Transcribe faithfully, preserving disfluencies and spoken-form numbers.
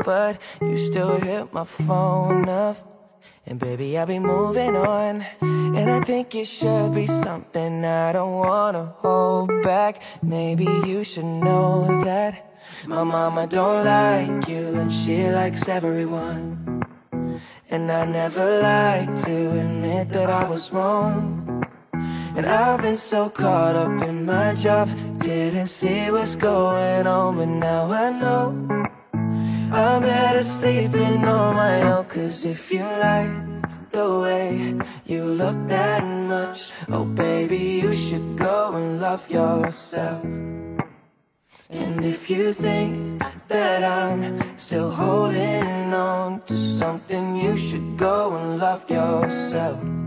but you still hit my phone up. And baby, I'll be moving on, and I think it should be something I don't wanna hold back. Maybe you should know that my mama don't like you, and she likes everyone. And I never like to admit that I was wrong. And I've been so caught up in my job, didn't see what's going on, but now I know I'm better sleeping on my own. Cause if you like the way you look that much, oh baby, you should go and love yourself. And if you think that I'm still holding on to something, you should go and love yourself.